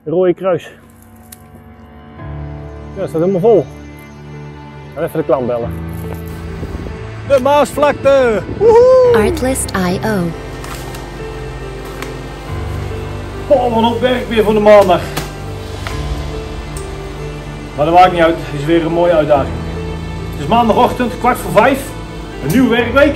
Rode Kruis. Ja, het staat helemaal vol. En even de klant bellen. De Maasvlakte! Woehoe! Artlist.io. Oh, wat een hoop werk weer voor de maandag. Maar dat maakt niet uit, het is weer een mooie uitdaging. Het is maandagochtend, 4:15. Een nieuwe werkweek.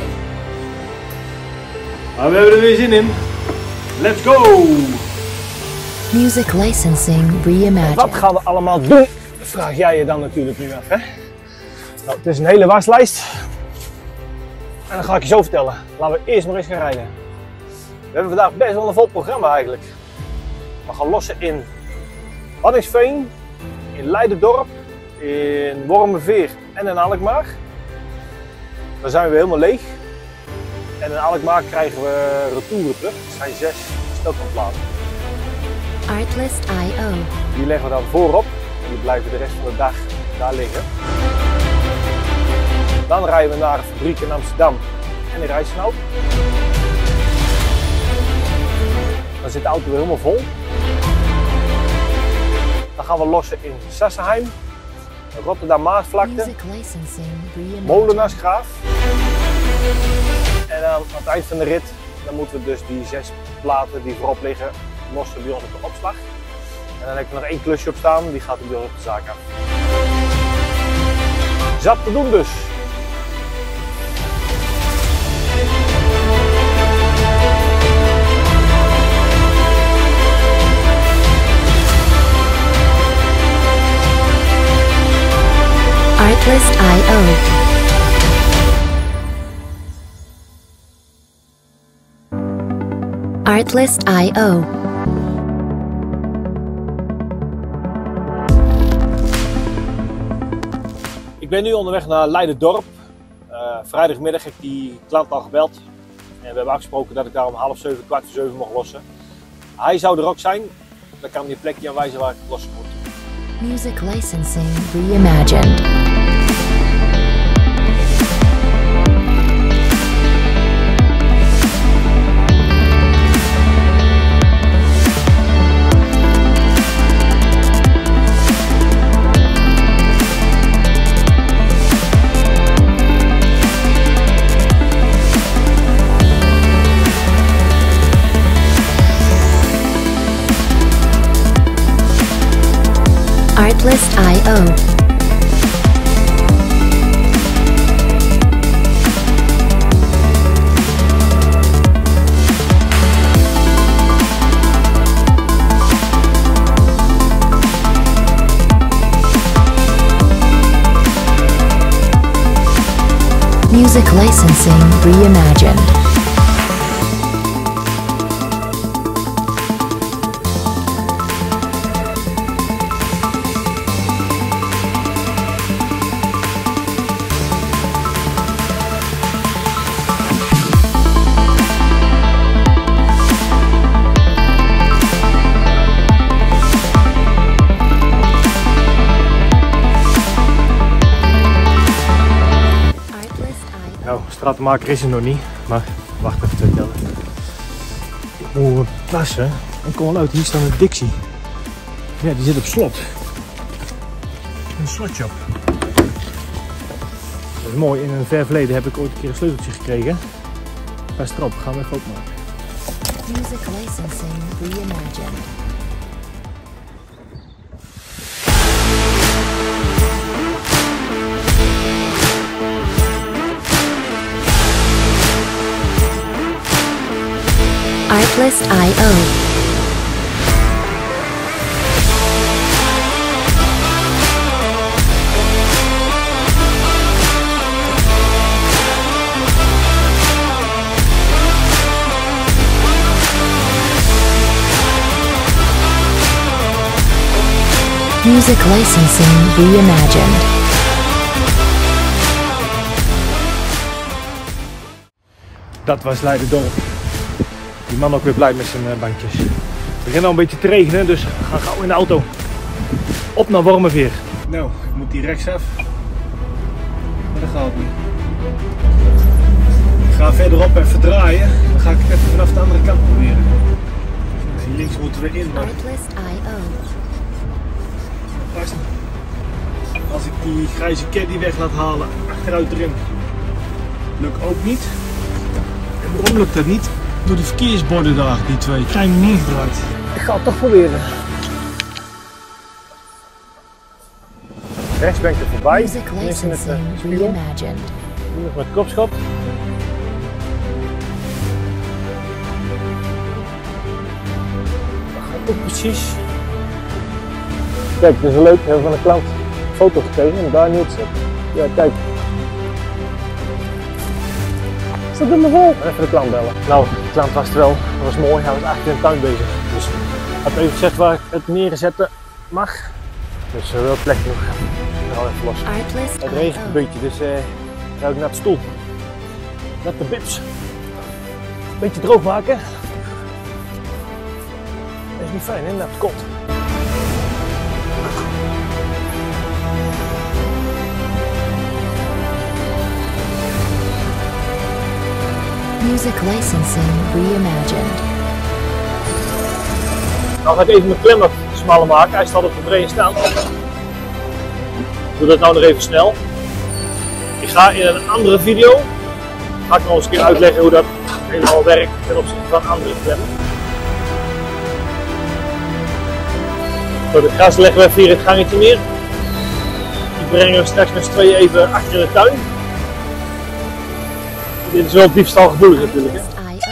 Maar we hebben er weer zin in. Let's go! Music licensing reimagined. Wat gaan we allemaal doen? Vraag jij je dan natuurlijk nu af, hè? Nou, het is een hele waslijst. En dan ga ik je zo vertellen. Laten we eerst maar eens gaan rijden. We hebben vandaag best wel een vol programma eigenlijk. We gaan lossen in Waddinxveen, in Leiderdorp, in Wormerveer en in Alkmaar. Dan zijn we weer helemaal leeg. En in Alkmaar krijgen we retouren terug. Er zijn 6 stelselplaten. Artlist.io. Die leggen we dan voorop en die blijven de rest van de dag daar liggen. Dan rijden we naar een fabriek in Amsterdam en in Rijssenhout. Dan zit de auto weer helemaal vol. Dan gaan we lossen in Sassenheim, Rotterdam Maasvlakte, Music licensing reimagined. Molenaarsgraaf. En dan aan het eind van de rit dan moeten we dus die 6 platen die voorop liggen lossen bij ons op de opslag. En dan heb ik nog 1 klusje op staan, die gaat bij ons op de zaak af. Zat te doen dus. Artlist.io. Artlist.io. Ik ben nu onderweg naar Leiderdorp. Vrijdagmiddag heb ik die klant al gebeld. En we hebben afgesproken dat ik daar om 6:30, 6:15 mocht lossen. Hij zou er ook zijn. Dan kan hij een plekje aanwijzen waar ik lossen moet. Music licensing reimagined. Artlist.io. Music licensing reimagined. Nou, stratenmaker is er nog niet, maar wacht even te vertellen. Ik moet plassen en kom wel uit. Hier staat een Dixie. Ja, die zit op slot. Een slotje op. Dat is mooi. In een ver verleden heb ik ooit een keer een sleuteltje gekregen. Best erop, gaan we even opmaken. Music licensing reimagined. Artlist.io. Music licensing reimagined. Dat was Leiderdorp. Die man ook weer blij met zijn bandjes. Het begint al een beetje te regenen, dus we gaan gauw in de auto. Op naar Wormerveer. Nou, ik moet hier rechtsaf. Maar dat gaat niet. Ik ga verderop even draaien. Dan ga ik het even vanaf de andere kant proberen. Die links moeten we in, maar Artlist.io. als ik die grijze caddy weg laat halen, achteruit erin, lukt ook niet. En waarom lukt dat niet? Door de verkeersborden daar, die twee. Ik krijg hem niet ingedraaid. Ik ga het toch proberen. Rechts ben ik er voorbij. Music Eerst in het licensing spiegel. reimagined. Nu nog met kopschap. Dat gaat ook precies. Kijk, dit is leuk. We hebben van een klant een foto gekregen en daar niet zit. Ja, kijk. Staat er maar vol. Even de klant bellen. Nou, de klant was er wel. Dat was mooi. Hij was achter in de tuin bezig. Dus hij had even gezegd waar ik het neerzetten mag. Dus wel plek genoeg. Nou, even los. Het regent een beetje, dus ga ik naar de stoel. Naar de bibs. Een beetje droog maken. Dat is niet fijn, hè? Naar het kot. Music licensing reimagined. Nou ga ik even mijn klem wat smaller maken. Hij staat op de brede stand. Ik doe dat nou nog even snel. Ik ga in een andere video ga ik nog eens een keer uitleggen hoe dat helemaal werkt ten opzichte van andere klemmen. Zo, de gras leggen we even hier het gangetje neer. Die brengen we straks met z'n tweeën even achter in de tuin. Dit is wel diefstalgevoelig natuurlijk. Hè?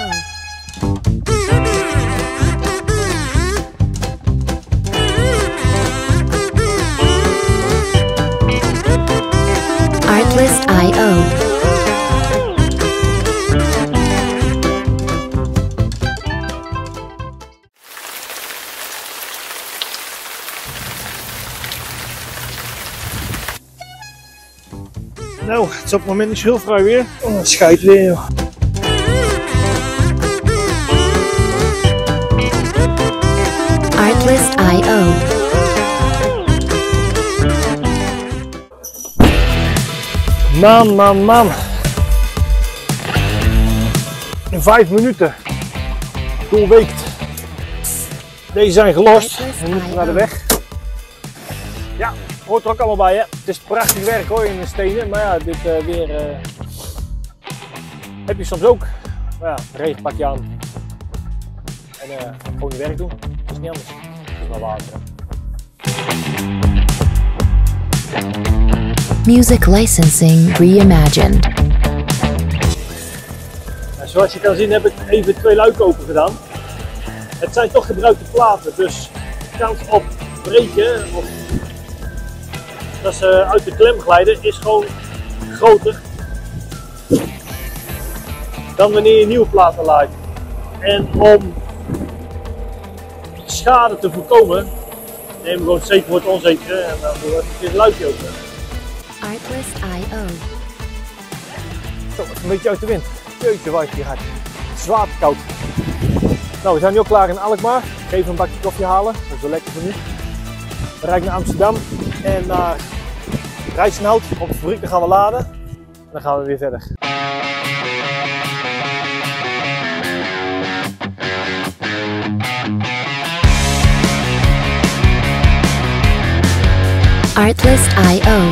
Artlist.io. Nou, het is op het moment niet zo heel vrij weer. Oh, schijt weer, joh. Artlist.io. Man. In 5 minuten. Doorweekt. Deze zijn gelost. En nu moeten we naar de weg. Ja, hoort er ook allemaal bij, hè. Het is prachtig werk hoor in de stenen. Maar ja, dit weer heb je soms ook. Maar ja, regen pak je aan. En gewoon je werk doen. Het is niet anders. Het is maar water. Music licensing reimagined. En zoals je kan zien heb ik even 2 luiken open gedaan. Het zijn toch gebruikte platen, dus de kans op breken of dat ze uit de klem glijden is gewoon groter dan wanneer je nieuwe platen laait. En om schade te voorkomen neem we gewoon het zeker voor het onzekere en dan doen we even een luikje open. Artlist.io. Zo, even een beetje uit de wind. Jeetje, waait hier hard. Zwaar koud. Nou, we zijn nu ook klaar in Alkmaar. Ik ga even een bakje koffie halen. Dat is wel lekker voor nu. We rijden naar Amsterdam en naar Rijssenhout. Op de fabriek, dan gaan we laden. En dan gaan we weer verder. Artlist.io.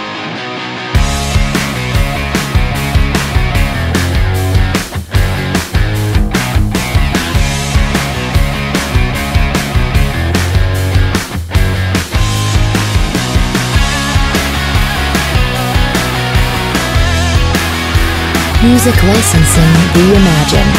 Music licensing reimagined.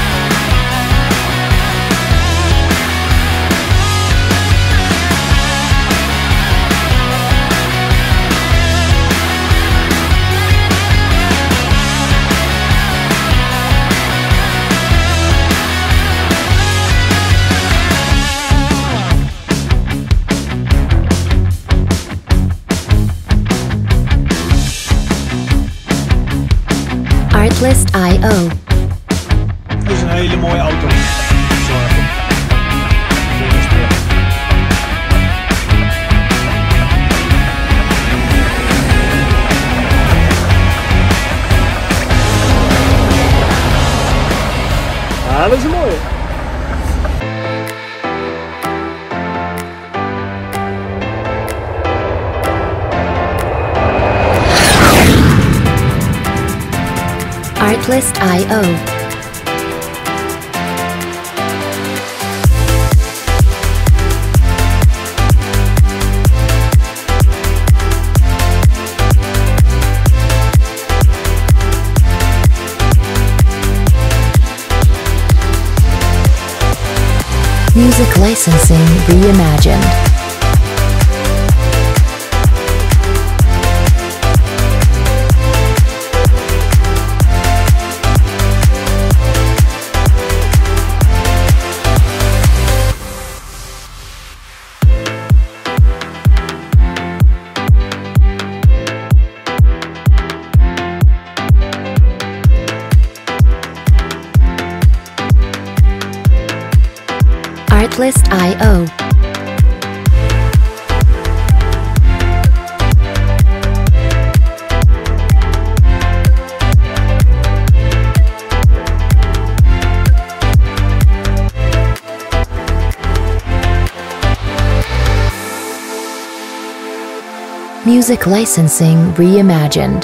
Artlist.io. Dit is een hele mooie auto. Ja, dat is een mooie. Artlist.io. Music licensing reimagined. Artlist.io. Music licensing reimagined.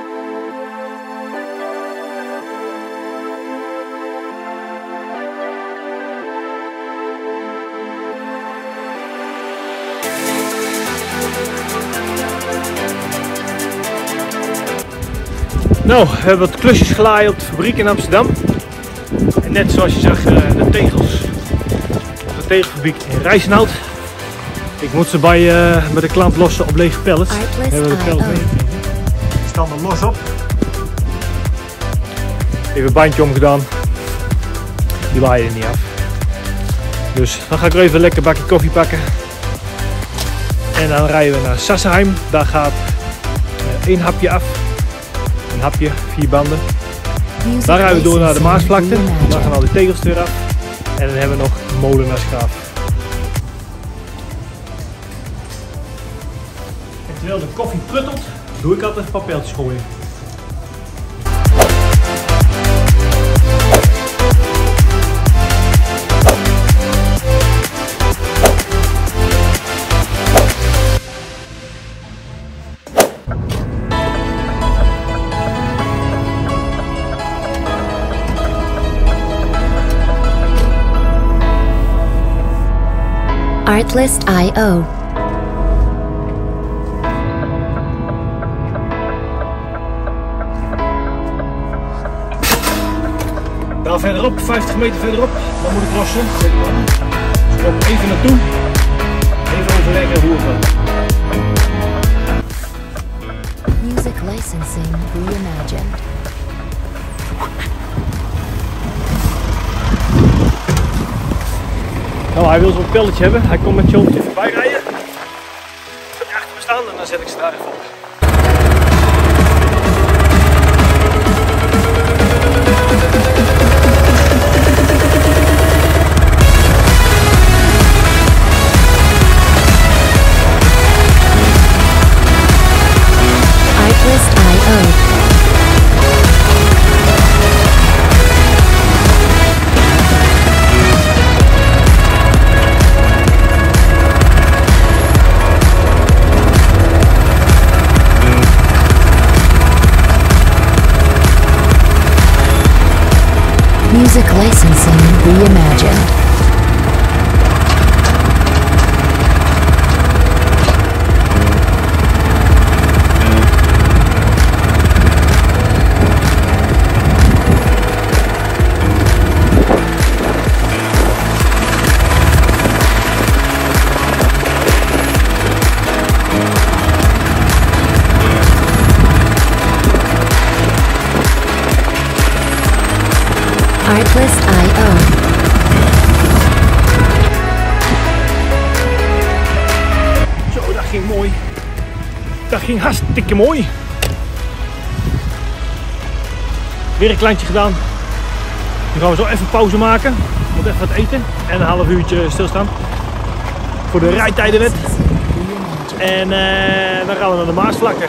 Nou, we hebben wat klusjes gelaaid op de fabriek in Amsterdam. En net zoals je zag, de tegels op de tegelfabriek in Rijssenhout. Ik moet ze bij de klant lossen op lege pallets. We hebben de pallets meegekregen. Die staan er los op. Even een bandje omgedaan. Die waaien er niet af. Dus dan ga ik er even een lekker bakje koffie pakken. En dan rijden we naar Sassenheim. Daar gaat één hapje af. Een hapje, 4 banden. Dan rijden we door naar de Maasvlakte. Daar gaan al die tegels weer af. En dan hebben we nog Molenaarsgraaf. En terwijl de koffie pruttelt, doe ik altijd een paar pijltjes gooien. Artlist.io. Daar verderop, 50 meter verderop, dan moet ik lossen. Dus ik loop even naartoe, even overleggen hoe het gaat. Music licensing reimagined. Nou, hij wil zo'n pelletje hebben. Hij komt met Joopje voorbij rijden. Gaat hij achter me staan en dan zet ik ze daar even op. Artlist.io. Music licensing reimagined. Artlist.io. Zo, dat ging mooi. Dat ging hartstikke mooi. Weer een kleintje gedaan. Nu gaan we zo even pauze maken. Ik moet even wat eten en een half uurtje stilstaan. Voor de rijtijdenwet. En dan gaan we naar de Maasvlakte.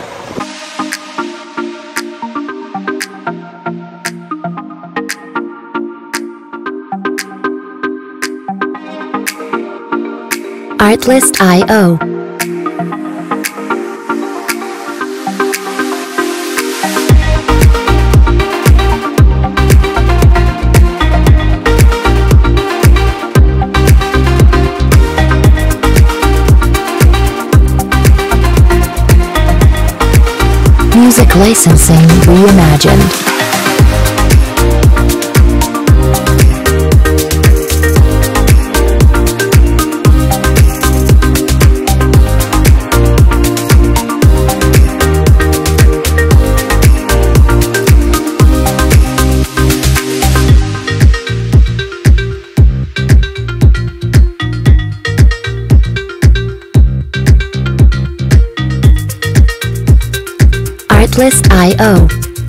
Artlist.io. licensing reimagined. Artlist.io.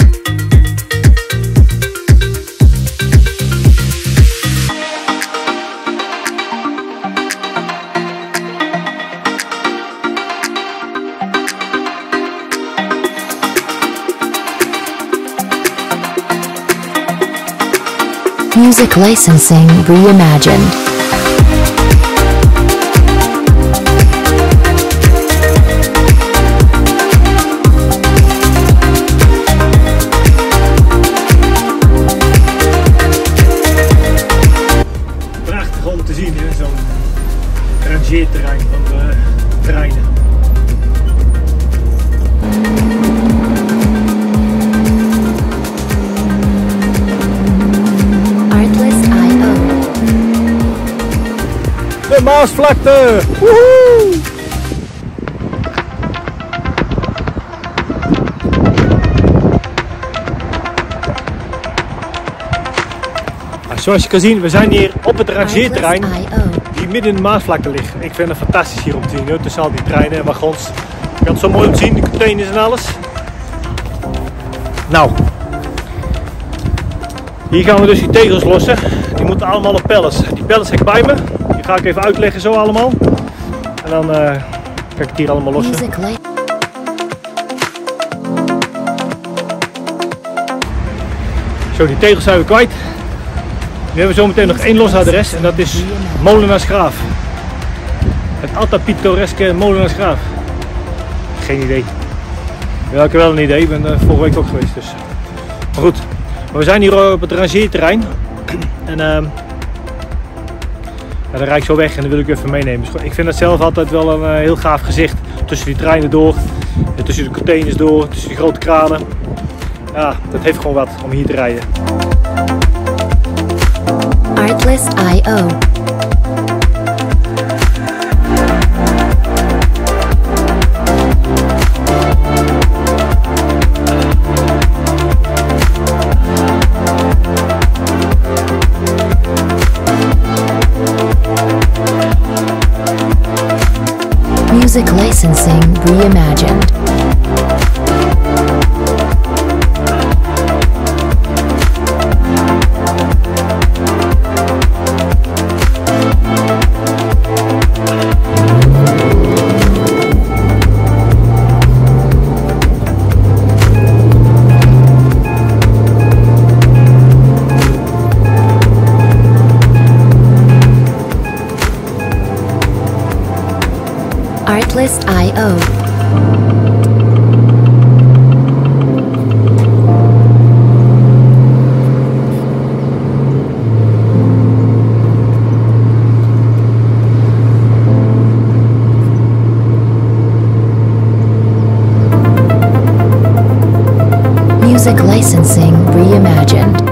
Music licensing reimagined. Rangeerterrein van de treinen. Artlist.io. De Maasvlakte! Woehoe! Zoals je kan zien, we zijn hier op het rangeerterrein die midden in de Maasvlakte ligt. Ik vind het fantastisch hier om te zien, tussen al die treinen en wagons. Je kan het zo mooi om te zien, de containers en alles. Nou, hier gaan we dus die tegels lossen. Die moeten allemaal op pallets. Die pallets heb ik bij me. Die ga ik even uitleggen zo allemaal. En dan kan ik het hier allemaal lossen. Zo, die tegels zijn we kwijt. Nu hebben we zometeen nog één los adres en dat is Molenaarsgraaf. Het altijd pittoreske Molenaarsgraaf. Geen idee. Ja, ik heb wel een idee, ik ben vorige week ook geweest dus. Maar goed, we zijn hier op het rangeerterrein. En ja, dan rijd ik zo weg en dan wil ik u even meenemen. Dus ik vind dat zelf altijd wel een heel gaaf gezicht. Tussen die treinen door, tussen de containers door, tussen die grote kranen. Ja, dat heeft gewoon wat om hier te rijden. Artlist.io. Music licensing reimagined. Artlist.io. Music licensing reimagined.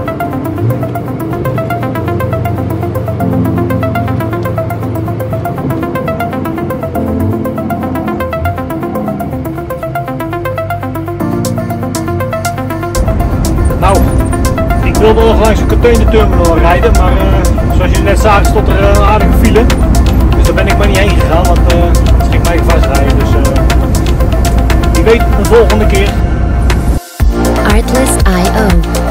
Ik wilde nog langs de containerterminal rijden, maar zoals jullie net zagen stond er een aardige file. Dus daar ben ik maar niet heen gegaan, want het ging mij vastrijden. Dus wie weet de volgende keer. Artlist.io.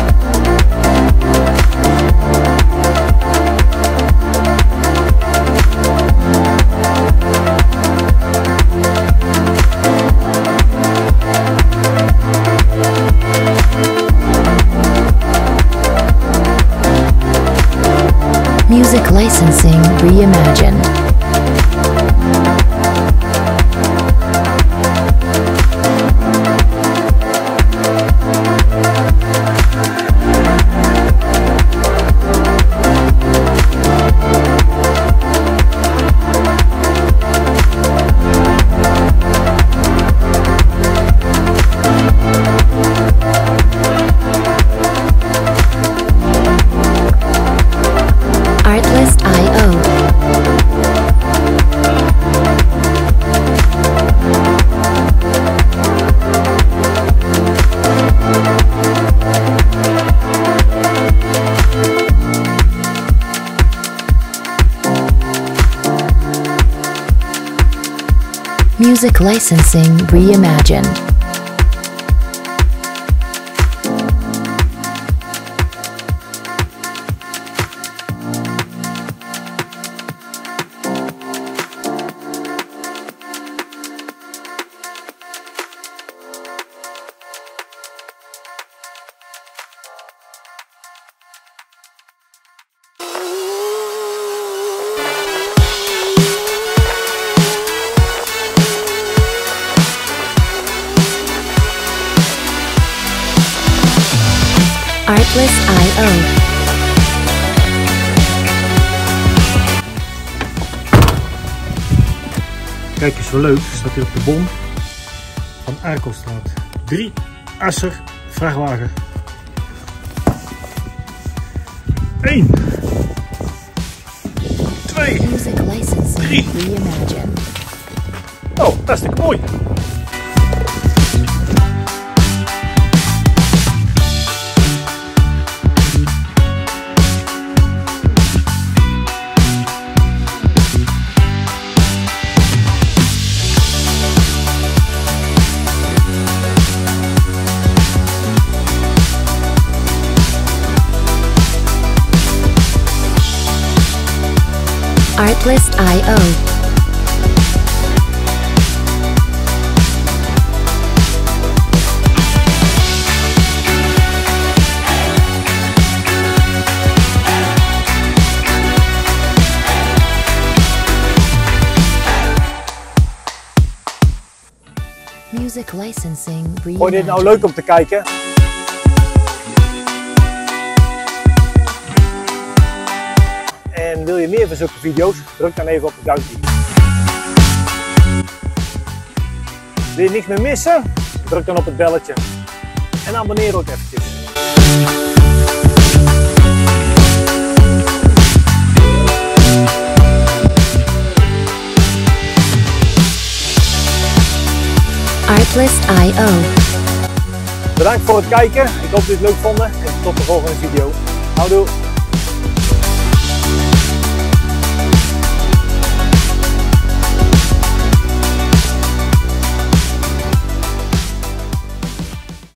Music licensing reimagined. Music licensing reimagined. Artlist.io. Kijk eens zo leuk, staat hier op de bon van Arkelstraat. 3 Asser vrachtwagen. 1, 2, Music licensing 3. reimagined. Oh, dat is hartstikke mooi. Artlist.io. Music licensing reimagined. Vond je dit nou leuk om te kijken? En wil je meer van zulke video's? Druk dan even op het duimpje. Wil je niks meer missen? Druk dan op het belletje. En abonneer ook eventjes. Artlist.io. Bedankt voor het kijken. Ik hoop dat jullie het leuk vonden. En tot de volgende video. Houdoe.